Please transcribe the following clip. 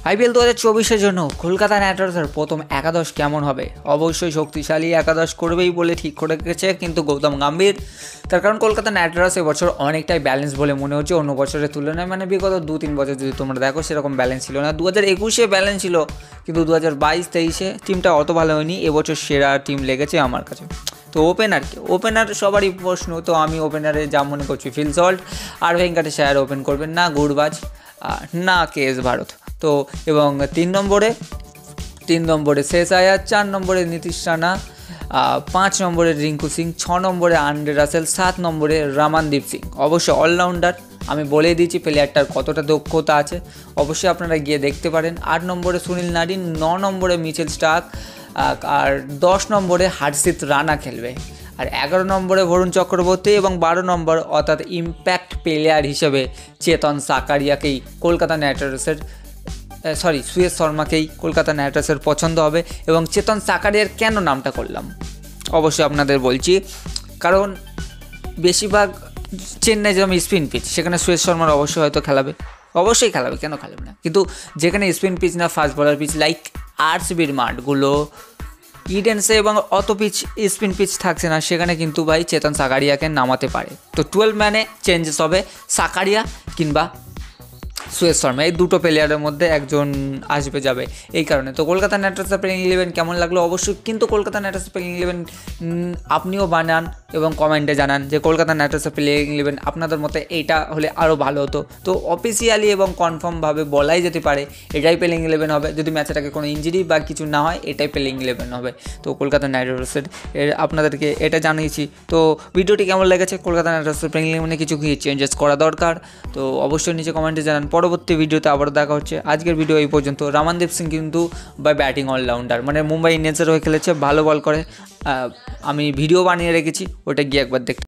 IPL 2024-এর জন্য Kolkata night রাইডার্সের প্রথম একাদশ কেমন হবে? অবশ্যই শক্তিশালী একাদশ করবেই বলে ঠিক করে রেখেছে কিন্তু গৌতম গম্ভীর। তার কারণ কলকাতা নাইট রাইডার্স এবছর অনেকটাই ব্যালেন্স বলে মনে হচ্ছে অন্য বছরের তুলনায়। মানে বিগত 2-3 বছর যদি তোমরা দেখো সেরকম ব্যালেন্স ছিল না। 2021-এ ব্যালেন্স ছিল কিন্তু 2022-23-এ টিমটা অত ভালো হয়নি। এবছর সেরা টিম লেগেছে আমার কাছে। তো ওপেনার সবারই প্রশ্ন, তো আমি ওপেনারে যা মনে করছি ফিল সল্ট আর ভেঙ্কটেশ আয়ার ওপেন করবেন না, গুরবাজ না কেএস ভারত। তো এবং 3 নম্বরে শেষ আয়ার, 4 নম্বরে নীতিশ রানা, 5 নম্বরে রিঙ্কু সিং, 6 নম্বরে আন্দ্রে রাসেল, 7 নম্বরে রমানদীপ সিং। অবশ্যই অলরাউন্ডার, আমি বলে দিয়েছি প্লেয়ারটার কতটা দক্ষতা আছে, অবশ্যই আপনারা গিয়ে দেখতে পারেন। 8 নম্বরে সুনীল নারিন, 9 নম্বরে মিচেল স্টার্ক আর 10 নম্বরে হার্ষিত রানা খেলবে। আর 11 নম্বরে বরুণ চক্রবর্তী এবং 12 নম্বর অর্থাৎ ইম্প্যাক্ট প্লেয়ার হিসেবে চেতন সাকারিয়াকেই কলকাতা নাইট রাইডার্সের সুয়েশ শর্মাকেই কলকাতা নাইট রাইডার্সের পছন্দ হবে। এবং চেতন সাকারিয়ার কেন নামটা করলাম অবশ্যই আপনাদের বলছি, কারণ বেশিরভাগ চেন্নাই যেরকম স্পিন পিচ, সেখানে সুয়েশ শর্মার অবশ্যই খেলাবে, কেন খেলাবে না। কিন্তু যেখানে স্পিন পিচ না, ফাস্ট বলার পিচ লাইক আরসিবির মাঠগুলো, ইডেন্সে এবং অত স্পিন পিচ থাকছে না, সেখানে কিন্তু ভাই চেতন সাকারিয়াকে নামাতে পারে। তো 12 ম্যানে চেঞ্জেস হবে, সাকারিয়া কিংবা সুয়েশ শর্মা, এই দুটো প্লেয়ারের মধ্যে একজন আসবে যাবে। এই কারণে তো কলকাতা নাইট রাইডার্সের প্লেইং 11 কেমন লাগলো অবশ্যই কিন্তু কলকাতা নাইট রাইডার্সের প্লেইং 11 আপনিও বানান এবং কমেন্টে জানান যে কলকাতা নাইট রাইডার্সের প্লেইং 11 আপনাদের মতে এইটা হলে আরও ভালো হতো। তো অফিসিয়ালি এবং কনফার্মভাবে বলাই যেতে পারে এটাই প্লেইং 11 হবে, যদি ম্যাচটাকে কোনো ইঞ্জুরি বা কিছু না হয় এটাই প্লেইং 11 হবে। তো কলকাতা নাইট রাইডার্সের আপনাদেরকে এটা জানিয়েছি। তো ভিডিওটি কেমন লেগেছে, কলকাতা নাইট রাইডার্সের প্লেইং 11 কিছু কি চেঞ্জেস করা দরকার, তো অবশ্যই নিচে কমেন্টে জানান। পরবর্তী ভিডিওতে আবারও দেখা হচ্ছে। আজকের ভিডিও এই পর্যন্ত। রমানদীপ সিং কিন্তু ব্যাটিং অলরাউন্ডার, মানে মুম্বাই ইন্ডিয়ান্সের হয়ে খেলেছে, ভালো বল করে। আমি ভিডিও বানিয়ে রেখেছি, ওটা গিয়ে একবার দেখতে।